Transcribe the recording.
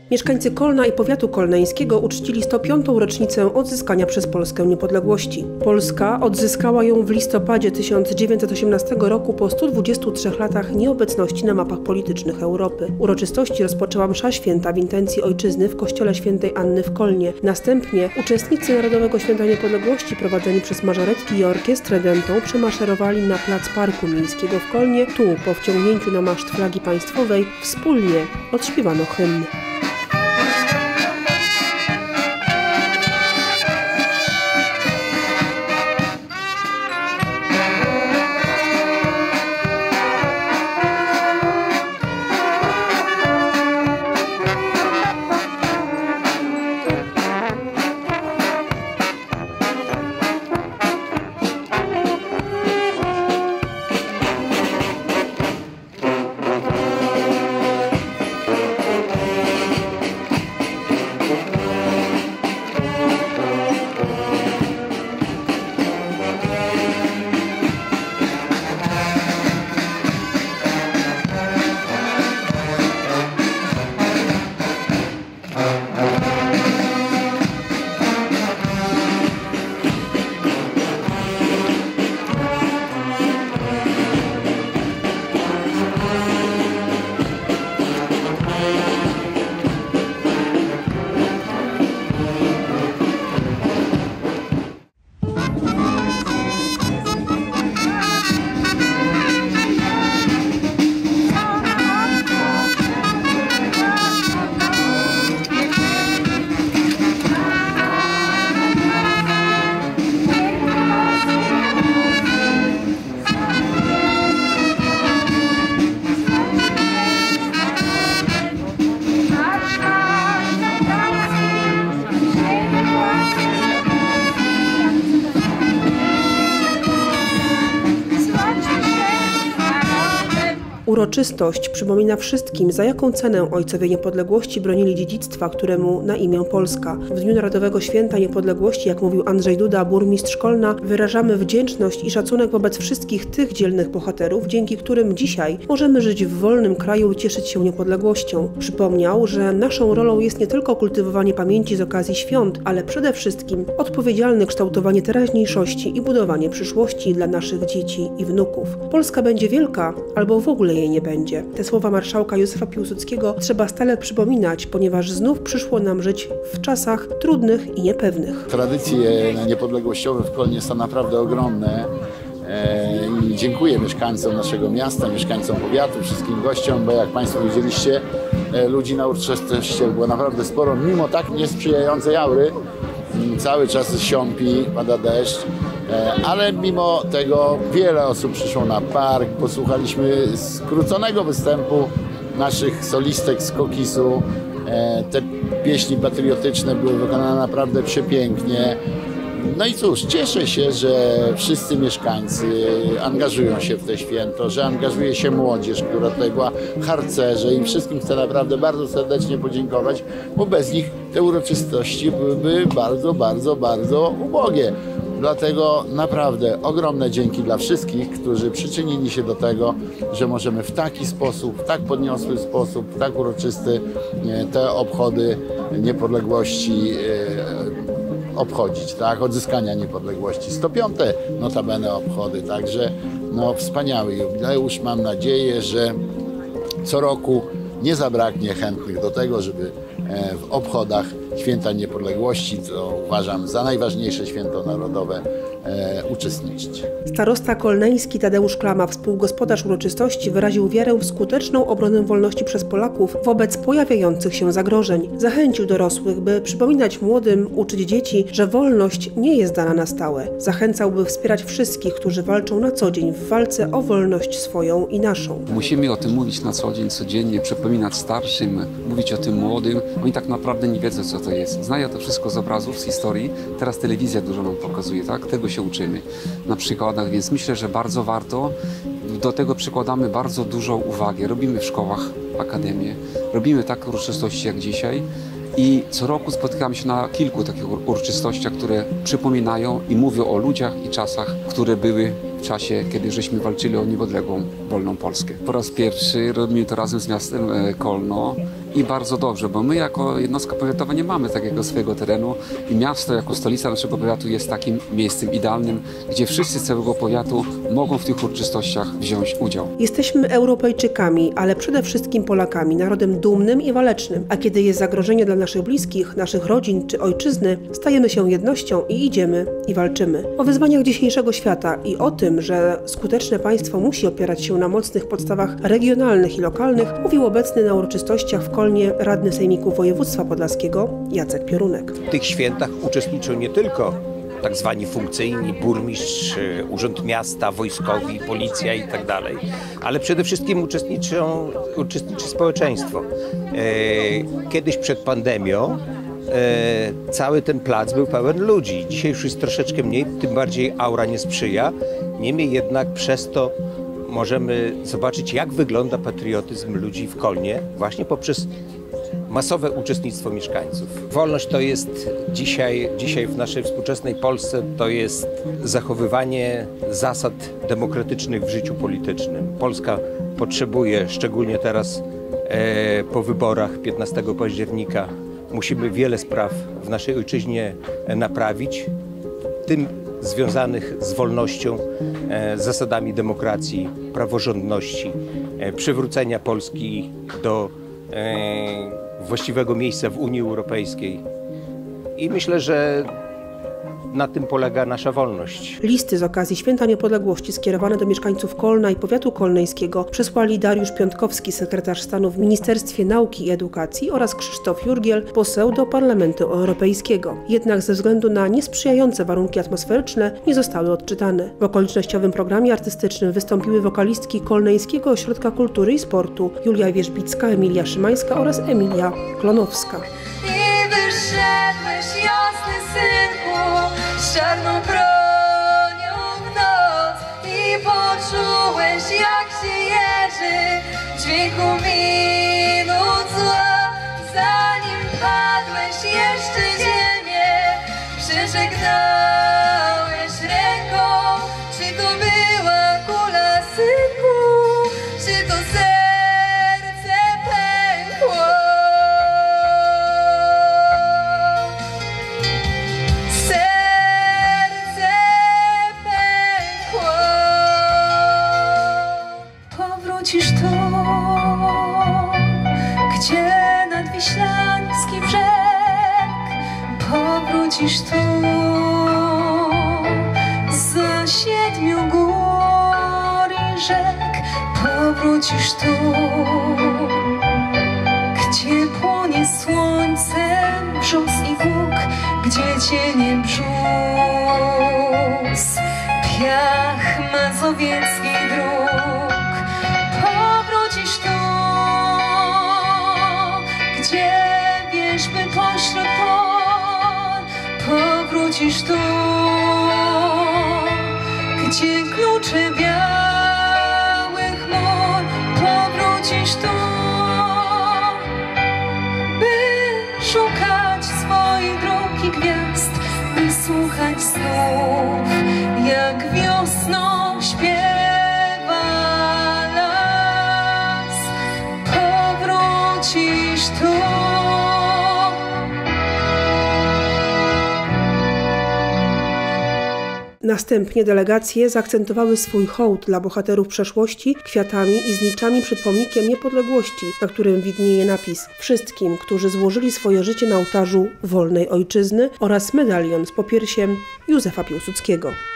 Mieszkańcy Kolna i powiatu kolneńskiego uczcili 105. rocznicę odzyskania przez Polskę niepodległości. Polska odzyskała ją w listopadzie 1918 roku po 123 latach nieobecności na mapach politycznych Europy. Uroczystości rozpoczęła msza święta w intencji ojczyzny w kościele świętej Anny w Kolnie. Następnie uczestnicy Narodowego Święta Niepodległości prowadzeni przez mażoretki i orkiestrę dętą przemaszerowali na plac Parku Miejskiego w Kolnie. Tu, po wciągnięciu na maszt flagi państwowej, wspólnie odśpiewano hymn. Uroczystość przypomina wszystkim, za jaką cenę ojcowie niepodległości bronili dziedzictwa, któremu na imię Polska. W Dniu Narodowego Święta Niepodległości, jak mówił Andrzej Duda, burmistrz Kolna, wyrażamy wdzięczność i szacunek wobec wszystkich tych dzielnych bohaterów, dzięki którym dzisiaj możemy żyć w wolnym kraju i cieszyć się niepodległością. Przypomniał, że naszą rolą jest nie tylko kultywowanie pamięci z okazji świąt, ale przede wszystkim odpowiedzialne kształtowanie teraźniejszości i budowanie przyszłości dla naszych dzieci i wnuków. Polska będzie wielka, albo w ogóle jej nie będzie. Te słowa marszałka Józefa Piłsudskiego trzeba stale przypominać, ponieważ znów przyszło nam żyć w czasach trudnych i niepewnych. Tradycje niepodległościowe w Kolnie są naprawdę ogromne. I dziękuję mieszkańcom naszego miasta, mieszkańcom powiatu, wszystkim gościom, bo jak Państwo widzieliście, ludzi na uroczystości było naprawdę sporo, mimo tak niesprzyjającej aury. Cały czas siąpi, pada deszcz, ale mimo tego wiele osób przyszło na park. Posłuchaliśmy skróconego występu naszych solistek z Kokisu. Te pieśni patriotyczne były wykonane naprawdę przepięknie. No i cóż, cieszę się, że wszyscy mieszkańcy angażują się w to święto, że angażuje się młodzież, która tutaj była, harcerze, i wszystkim chcę naprawdę bardzo serdecznie podziękować, bo bez nich te uroczystości byłyby bardzo ubogie. Dlatego naprawdę ogromne dzięki dla wszystkich, którzy przyczynili się do tego, że możemy w taki sposób, w tak podniosły sposób, w tak uroczysty te obchody niepodległości obchodzić, tak? Odzyskania niepodległości. 105. notabene obchody, także no, wspaniały jubileusz. Mam nadzieję, że co roku nie zabraknie chętnych do tego, żeby w obchodach Święta Niepodległości, co uważam za najważniejsze święto narodowe, uczestniczyć. Starosta kolneński Tadeusz Klama, współgospodarz uroczystości, wyraził wiarę w skuteczną obronę wolności przez Polaków wobec pojawiających się zagrożeń. Zachęcił dorosłych, by przypominać młodym, uczyć dzieci, że wolność nie jest dana na stałe. Zachęcał, by wspierać wszystkich, którzy walczą na co dzień w walce o wolność swoją i naszą. Musimy o tym mówić na co dzień, codziennie, przypominać starszym, mówić o tym młodym. Oni tak naprawdę nie wiedzą, co to jest. Znają to wszystko z obrazów, z historii. Teraz telewizja dużo nam pokazuje, tak? Tego się uczymy na przykładach, więc myślę, że bardzo warto. Do tego przykładamy bardzo dużą uwagę. Robimy w szkołach akademię, robimy takie uroczystości jak dzisiaj i co roku spotykamy się na kilku takich uroczystościach, które przypominają i mówią o ludziach i czasach, które były w czasie, kiedy żeśmy walczyli o niepodległą wolną Polskę. Po raz pierwszy robimy to razem z miastem Kolno i bardzo dobrze, bo my jako jednostka powiatowa nie mamy takiego swojego terenu i miasto jako stolica naszego powiatu jest takim miejscem idealnym, gdzie wszyscy z całego powiatu mogą w tych uroczystościach wziąć udział. Jesteśmy Europejczykami, ale przede wszystkim Polakami, narodem dumnym i walecznym, a kiedy jest zagrożenie dla naszych bliskich, naszych rodzin czy ojczyzny, stajemy się jednością i idziemy i walczymy. O wyzwaniach dzisiejszego świata i o tym, że skuteczne państwo musi opierać się na mocnych podstawach regionalnych i lokalnych, mówił obecny na uroczystościach w Kolnie radny Sejmiku Województwa Podlaskiego Jacek Piorunek. W tych świętach uczestniczą nie tylko tak zwani funkcyjni, burmistrz, urząd miasta, wojskowi, policja i tak dalej, ale przede wszystkim uczestniczy społeczeństwo. Kiedyś przed pandemią cały ten plac był pełen ludzi. Dzisiaj już jest troszeczkę mniej, tym bardziej aura nie sprzyja. Niemniej jednak przez to możemy zobaczyć, jak wygląda patriotyzm ludzi w Kolnie właśnie poprzez masowe uczestnictwo mieszkańców. Wolność to jest dzisiaj w naszej współczesnej Polsce to jest zachowywanie zasad demokratycznych w życiu politycznym. Polska potrzebuje, szczególnie teraz po wyborach 15 października, musimy wiele spraw w naszej ojczyźnie naprawić, tym związanych z wolnością, z zasadami demokracji, praworządności, przywrócenia Polski do właściwego miejsca w Unii Europejskiej. I myślę, że na tym polega nasza wolność. Listy z okazji Święta Niepodległości skierowane do mieszkańców Kolna i powiatu kolneńskiego przesłali Dariusz Piątkowski, sekretarz stanu w Ministerstwie Nauki i Edukacji, oraz Krzysztof Jurgiel, poseł do Parlamentu Europejskiego. Jednak ze względu na niesprzyjające warunki atmosferyczne nie zostały odczytane. W okolicznościowym programie artystycznym wystąpiły wokalistki Kolneńskiego Ośrodka Kultury i Sportu Julia Wierzbicka, Emilia Szymańska oraz Emilia Klonowska. I wyszedłeś, jasny synku, z czarną bronią w noc i poczułeś, jak się jeży dźwięku minut zła. Zanim padłeś jeszcze ziemię, przeżegnałeś ręką. Czy to była kula, synku, czy to serce pękło? Powrócisz tu, gdzie nadwiślański brzeg. Powrócisz tu, za 7 gór i rzek. Powrócisz tu, gdzie płonie słońcem brzos i łuk, gdzie cienie brzus, piach mazowieckiej dróg. Powrócisz tu, gdzie wierzby pośród pól. Powrócisz tu, gdzie klucze białych chmur. Powrócisz tu, by szukać swoich dróg i gwiazd, by słuchać snów, jak wiosną śpiewa. Następnie delegacje zaakcentowały swój hołd dla bohaterów przeszłości kwiatami i zniczami przed pomnikiem niepodległości, na którym widnieje napis „Wszystkim, którzy złożyli swoje życie na ołtarzu wolnej ojczyzny” oraz medalion z popiersiem Józefa Piłsudskiego.